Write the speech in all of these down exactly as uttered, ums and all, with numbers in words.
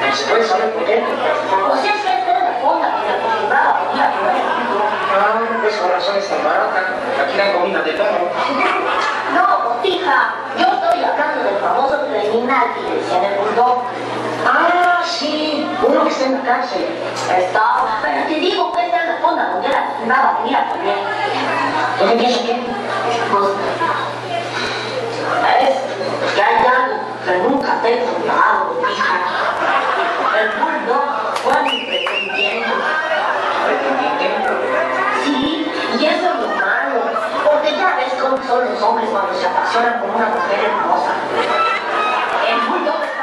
¿Se puede saber por qué? Pues es que esto era de fonda, que se acostumbraba a venir a comer en Quito. Ah, pues con razón está barata. Aquí la comida de perro. No, botija, yo estoy hablando del famoso criminal que decía en el bulldog. Ah, sí, uno que está en la cárcel. Está, pero te digo que esta es la fonda donde él acostumbraba a venir a comer. ¿Dónde pienso qué? Pues, ¿sabes? Que hay algo que nunca te he contado, botija. El bulldog fue mi pretendiente. ¿Pretendiente? Sí, y eso es lo malo, porque ya ves cómo son los hombres cuando se apasionan por una mujer hermosa. El bulldog está...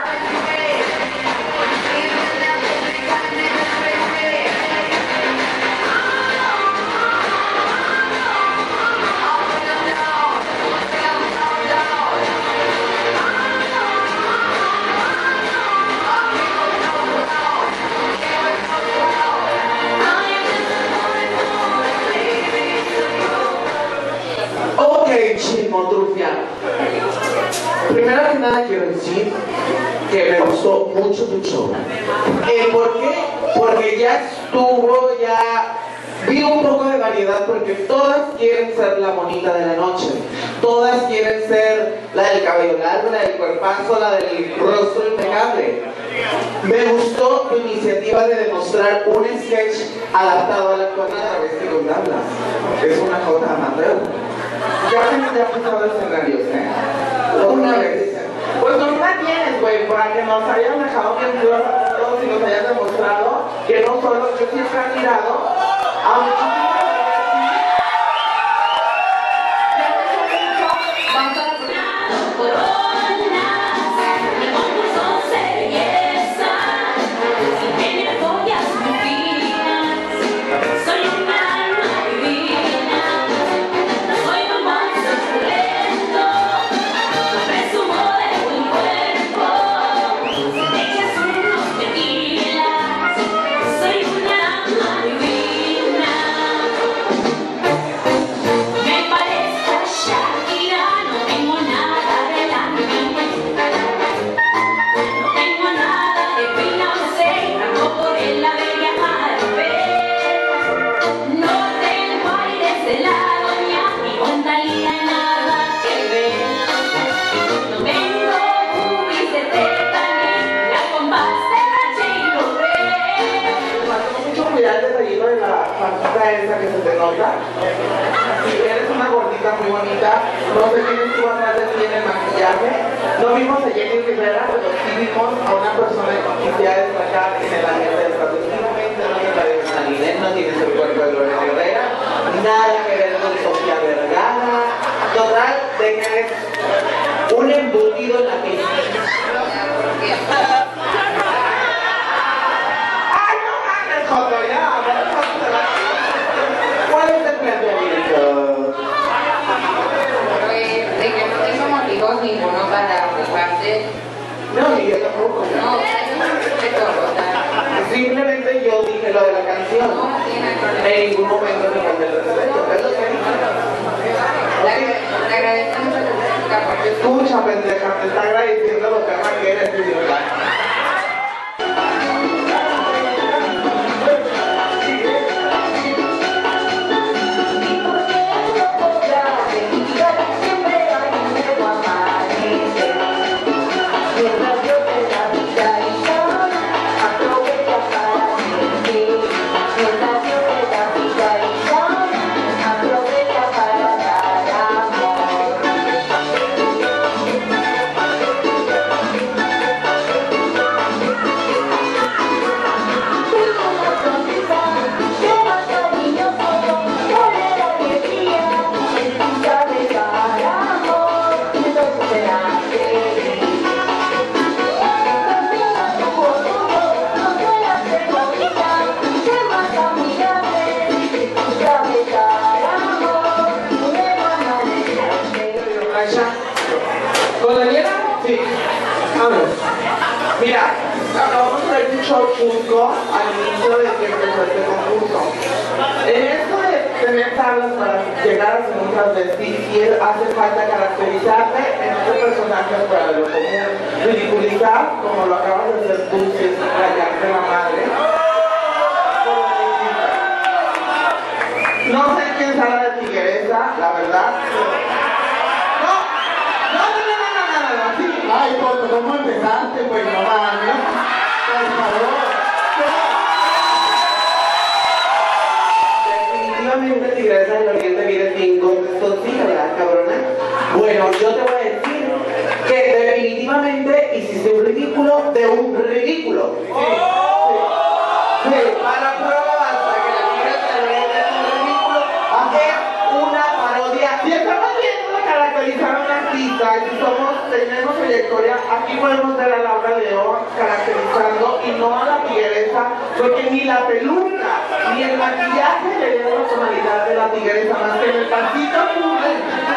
Chismotrufia. Primero que nada quiero decir que me gustó mucho tu show. Eh, ¿Por qué? Porque ya estuvo, ya vi un poco de variedad, porque todas quieren ser la bonita de la noche. Todas quieren ser la del cabello largo, la del cuerpazo, la del rostro impecable. Me gustó tu iniciativa de demostrar un sketch adaptado a la actualidad a través de los tablas. Es una cosa amateur. Ya me ha pasado escenarios, ¿eh? Una vez. Pues con una tienes, güey, para que nos hayan dejado bien duros a todos y nos hayan demostrado que no solo yo siempre he mirado a muchísimas esa que se te nota. Si eres una gordita muy bonita, no sé quién estuvo atrás de ti en el maquillaje. No vimos a Jenny Rivera, pero sí vimos a una persona que ya destacar en el ambiente del definitivamente no te parece a Ninel, no tienes el cuerpo de Gloria Herrera, nada que ver con Sofía Vergara. Total, de que eres un embutido en la pista. ¡Ay, no mames, Joto, ya! ¿Cuál es el planteamiento? Pues de que no tengo motivos ninguno para juzgarte. No, ni yo tampoco. No, o sea, yo no respeto, o sea. Simplemente yo dije lo de la canción. No, no tiene problema. En ningún momento me falté el respeto. Es lo que dije. Le agradezco mucho tu crítica porque... Escucha, pendeja, te está agradeciendo lo perra que eres, idiota. ¿Con la nieta? Sí. Vamos. Mira, acabamos de ver un show público al inicio de que empezó este concurso. En esto de tener tablas para llegar a ser un transvesti y él hace falta caracterizarte en este personaje fuera de lo común, ridiculizar, como lo acabas de hacer tú, si es rayarte la madre. No sé quién será la tigresa, la verdad. No, no, no, no, no, no, no, no, sí. Ay, Poto, ¿cómo empezaste? Pues no mames. Por favor. Definitivamente tigresa del oriente viene sin contexto, sí, ¿verdad, cabrona? Bueno, yo te voy a decir que definitivamente hiciste un ridículo de un ridículo. Sí, sí. Sí, para prueba basta que la tigresa del oriente es un ridículo, es una parodia. Si estamos viendo caracterizar a un artista, y si somos, tenemos trayectoria, aquí podemos ver a Laura León caracterizando y no a la tigresa, porque ni la peluca ni el maquillaje le dio la tonalidad de la tigresa, más que en el pasito azul.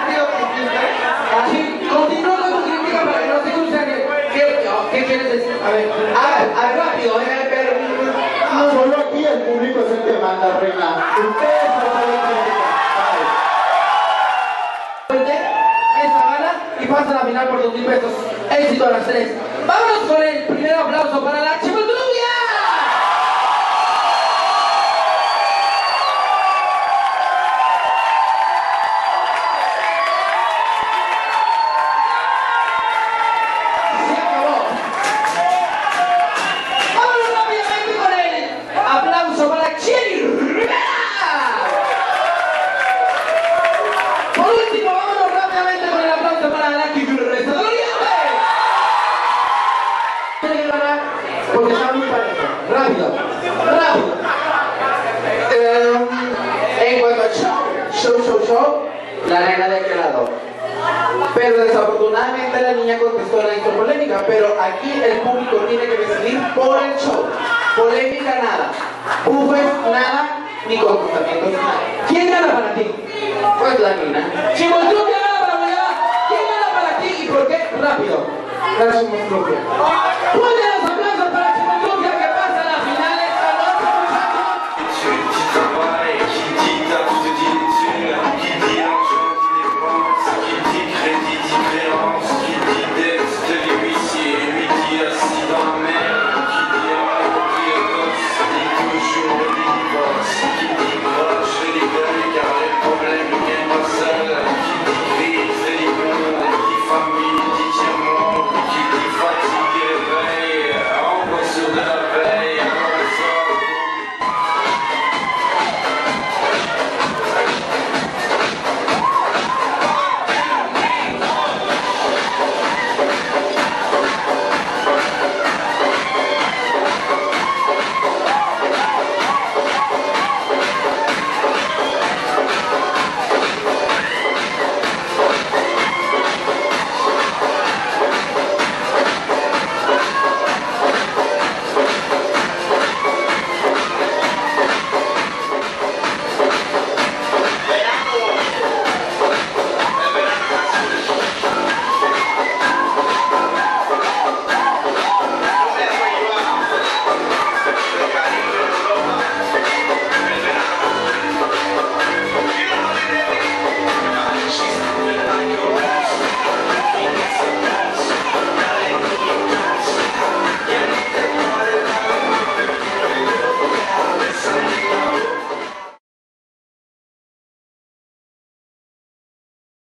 Así, continúa con tu crítica para que no se cruce. ¿Qué, ¿Qué quieres decir? A ver, A ver, a ver, rápido, déjame ver. No, solo aquí el público es el que manda, reina. Ustedes no saben crítica. esa gana y pasa a la final por dos mil pesos. Éxito a las tres. Vámonos con el primer aplauso para la Chimaltruvia. Porque está muy parejo. Rápido, rápido. Eh, en cuanto a show, show, show, show, la nena de aquel lado. Pero desafortunadamente la niña contestó la hizo polémica, pero aquí el público tiene que decidir por el show. Polémica nada, bufes nada, ni comportamientos nada. ¿Quién gana para ti? Pues la niña. Chimaltruvia gana para Guayaba. ¿Quién gana para ti y por qué? Rápido. La Chimaltruvia. ¿Cuál de los